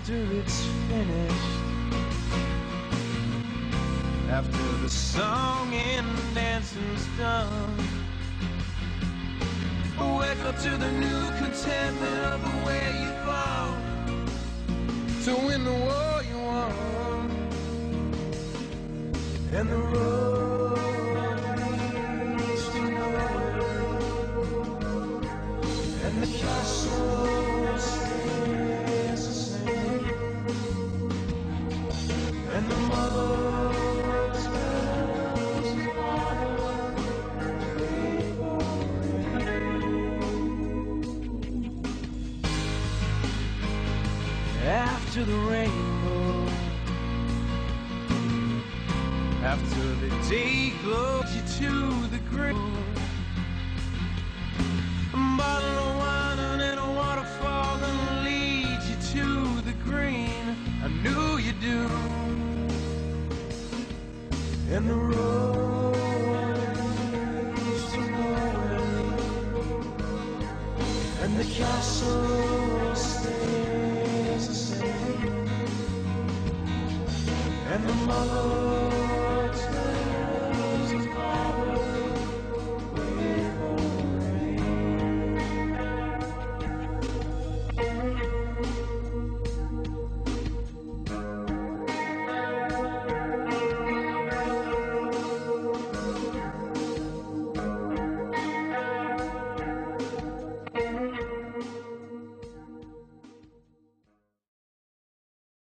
after it's finished, after the song and dancing's done, wake up to the new contentment of the way you fought to win the war you won. And the road leads to nowhere, and the castle stays the same, and the mother's bells and water after the rainbow, after the day glows you to the grave, a bottle of wine and a waterfall gonna lead you to the green. I knew you do. And the road leads to nowhere, and the castle stays the same, and the mother